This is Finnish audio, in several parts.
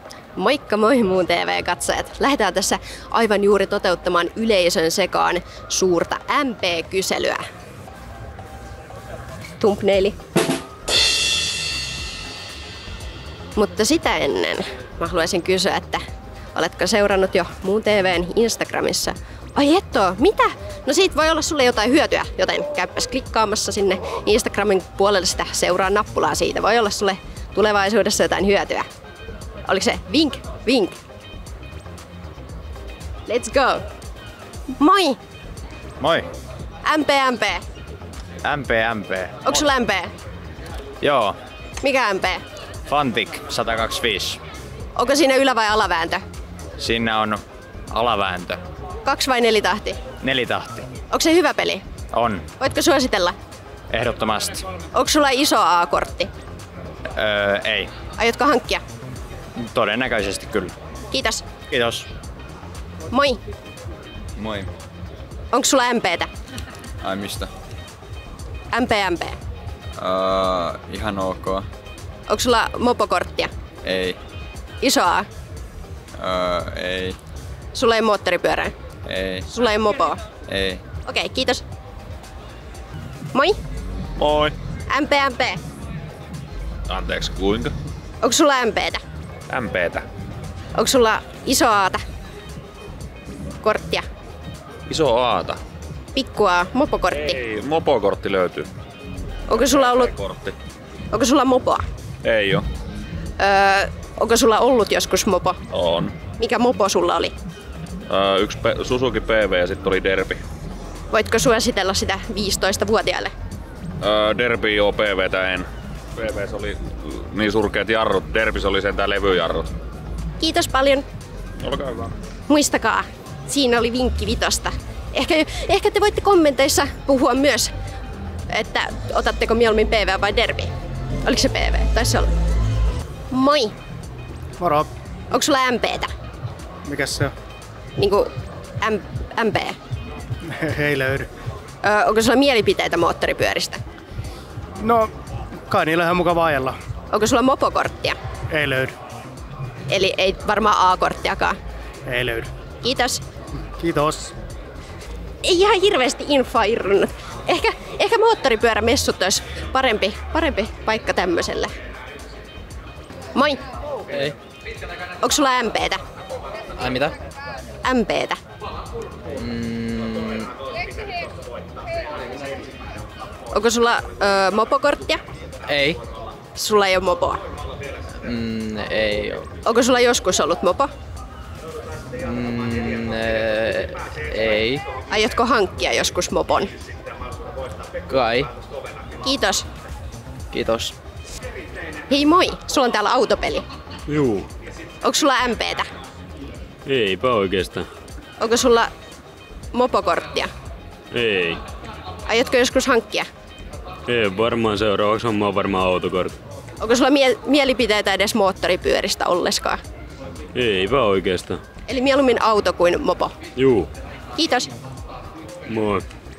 Moikka moi muun TV-katsojat! Lähdetään tässä aivan juuri toteuttamaan yleisön sekaan suurta MP-kyselyä. Thumbnaili. Mutta sitä ennen mä haluaisin kysyä, että oletko seurannut jo muun TV:n Instagramissa? Ai etto, mitä? No siitä voi olla sulle jotain hyötyä, joten käypäs klikkaamassa sinne Instagramin puolelle sitä seuraa nappulaa siitä. Voi olla sulle tulevaisuudessa jotain hyötyä. Oliko se vink, vink? Let's go! Moi! Moi! MP. MP. Onko sulla MP? Joo. Mikä MP? Fantic 125. Onko siinä ylä- vai alavääntö? Siinä on alavääntö. 2 vai 4 tahti? 4 tahti. Onko se hyvä peli? On. Voitko suositella? Ehdottomasti. Onko sulla iso A-kortti? Ei. Aiotko hankkia? Todennäköisesti kyllä. Kiitos. Kiitos. Moi! Moi. Onko sulla MPtä? Ai mistä? MP. Ihan ok. Onko sulla mopokorttia? Ei. Iso A? Ei. Sulla ei moottoripyörää? Ei. Sulla ei mopoa? Ei. Okei, kiitos. Moi! Moi. MP. Anteeksi, kuinka? Onko sulla MPtä? MPtä. Onko sulla iso Aata? Korttia? Iso Aata. Pikku A, mopokortti? Ei, mopokortti löytyy. Onko sulla ollut... Kortti. Onko sulla mopoa? Ei oo. Onko sulla ollut joskus mopo? On. Mikä mopo sulla oli? Yksi Suzuki PV ja sitten oli Derby. Voitko suositella sitä 15-vuotiaille? Derby joo, PVtä en. PVs oli niin surkeat jarrut, Derbys oli sentään levyjarrut. Kiitos paljon. Olkaa hyvä. Muistakaa, siinä oli vinkki vitosta. Ehkä te voitte kommenteissa puhua myös, että otatteko mieluummin PV vai Derby. Oliko se PV? Taisi olla. Moi! Moro. Onko sulla MPtä? Mikäs se on? Niinku MP. Ei löydy. Onko sulla mielipiteitä moottoripyöristä? No, kai niillä on ihan mukava ajella. Onko sulla mopokorttia? Ei löydy. Eli ei varmaan A-korttiakaan. Ei löydy. Kiitos. Kiitos. Ei ihan hirveästi infoa irronnut. Ehkä moottoripyörämessut olisi parempi paikka tämmöiselle. Moi! Ei. Onko sulla MPtä? Ai mitä? MPtä. Onko sulla mopokorttia? Ei. Sulla ei ole mopoa. Ei oo. Onko sulla joskus ollut mopo? Ei. Aiotko hankkia joskus mopon? Kai. Kiitos. Kiitos. Hei moi, sulla on täällä autopeli. Juu. Onko sulla MPtä? Eipä oikeastaan. Onko sulla mopokorttia? Ei. Aiotko joskus hankkia? Ei varmaan seuraavaksi hommaa varmaan autokortti. Onko sulla mielipiteitä edes moottoripyöristä olleskaan? Eipä oikeastaan. Eli mieluummin auto kuin mopo. Juu. Kiitos. Moi.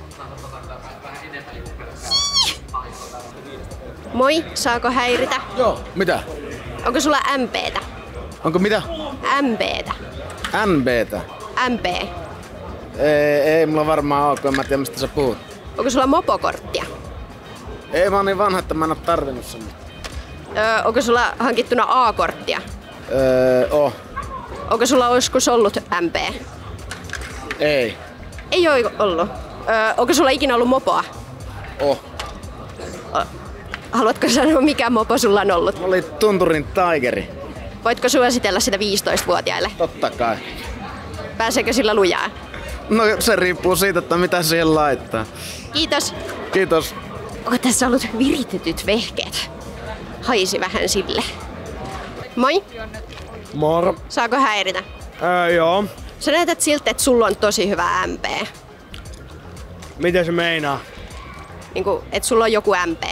Moi, saako häiritä? Joo, mitä? Onko sulla MPtä? Onko mitä? MPtä. MBtä? MP. Ei mulla varmaan ole, en mä tiedä mistä sä puhut. Onko sulla mopokorttia? Ei mä oon niin vanha, että mä en oo tarvinnut semmoista. Onko sulla hankittuna A-korttia? Oh. Onko sulla joskus ollut MP? Ei. Ei oo ollut. Onko sulla ikinä ollut mopoa? Oh. Haluatko sanoa, mikä mopo sulla on ollut? Mä olin Tunturin Tigeri. Voitko suositella sitä 15-vuotiaille? Totta kai. Pääseekö sillä lujaa? No se riippuu siitä, että mitä siihen laittaa. Kiitos. Kiitos. Onko tässä ollut viritetyt vehkeet? Haisi vähän sille. Moi. Moro. Saako häiritä? Joo. Sä näytät siltä, että sulla on tosi hyvä MP. Miten se meinaa? Niinku, että sulla on joku MP.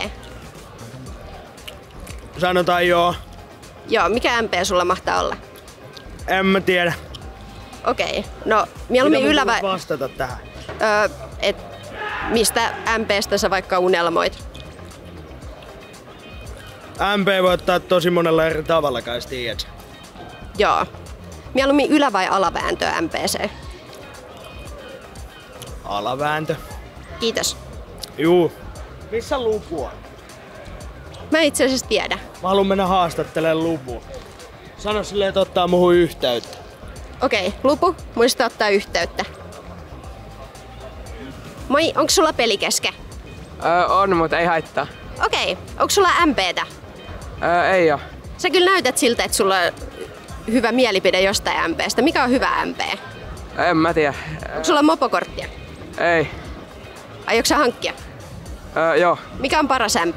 Sanotaan joo. Joo, mikä MP sulla mahtaa olla? En mä tiedä. Okei. No, mieluummin ylä vai... vastata tähän? Et mistä MPstä sä vaikka unelmoit? MP voi ottaa tosi monella eri tavalla, kai tiedät. Joo. Mieluummin ylä- vai alavääntöä MPC? Alavääntö. Kiitos. Juu. Missä lupu on? Mä itse asiassa tiedä. Mä haluan mennä haastattelemaan Lupu. Sano silleen, että ottaa muhun yhteyttä. Okei, Lupu, muista ottaa yhteyttä. Moi, onko sulla peli kesken? On, mutta ei haittaa. Okei, onko sulla MPtä? Ei oo. Sä kyllä näytät siltä, että sulla on hyvä mielipide jostain MPstä. Mikä on hyvä MP? En mä tiedä. Onko sulla mopokorttia? Ei. Aiotko sä hankkia? Joo. Mikä on paras MP?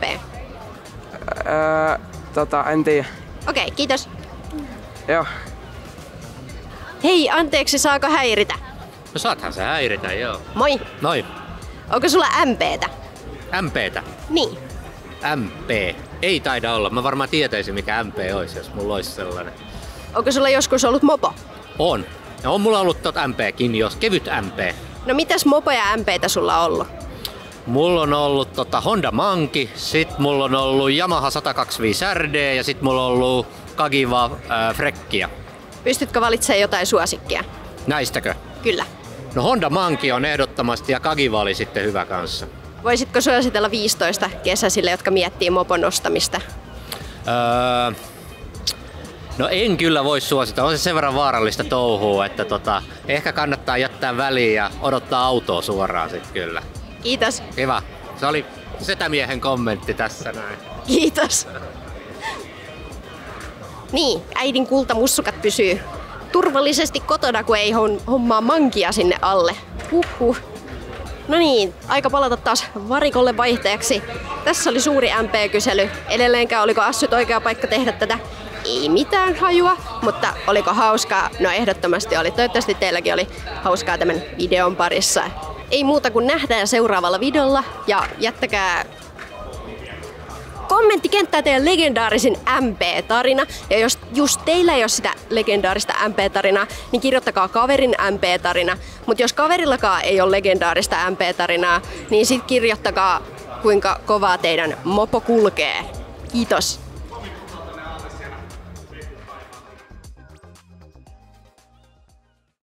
En tiedä. Okei, kiitos. Joo. Hei, anteeksi, saako häiritä? No saathan sä häiritä, joo. Moi, Noi, onko sulla MPtä? MPtä. Niin. MP. Ei taida olla. Mä varmaan tietäisin mikä MP olisi, jos mulla olisi sellainen. Onko sulla joskus ollut mopo? On. Ja on mulla ollut MPkin, jos kevyt MP. No mitäs mopo ja MPtä sulla on ollut? Mulla on ollut Honda Monkey, sit mulla on ollut Yamaha 125 RD ja sit mulla on ollut Kagiwa Frekkiä. Pystytkö valitsemaan jotain suosikkia? Näistäkö? Kyllä. No Honda Monkey on ehdottomasti ja Kagiwa oli sitten hyvä kanssa. Voisitko suositella 15 kesäisille, jotka miettii mopon ostamista? No en kyllä voi suositella. On se sen verran vaarallista touhua, että ehkä kannattaa jättää väliin ja odottaa autoa suoraan sit kyllä. Kiitos. Hyvä. Se oli setämiehen kommentti tässä näin. Kiitos. Niin, äidin kultamussukat pysyy turvallisesti kotona, kun ei hommaa mankia sinne alle. Huhhuh. No niin, aika palata taas varikolle vaihtajaksi. Tässä oli suuri MP-kysely. Edelleenkään oliko Assyt oikea paikka tehdä tätä? Ei mitään hajua, mutta oliko hauskaa? No ehdottomasti oli. Toivottavasti teilläkin oli hauskaa tämän videon parissa. Ei muuta kuin nähdään seuraavalla videolla ja jättäkää kommenttikenttää teidän legendaarisin MP-tarina. Ja jos just teillä ei ole sitä legendaarista MP-tarinaa, niin kirjoittakaa kaverin MP-tarina. Mutta jos kaverillakaan ei ole legendaarista MP-tarinaa, niin sit kirjoittakaa kuinka kovaa teidän mopo kulkee. Kiitos!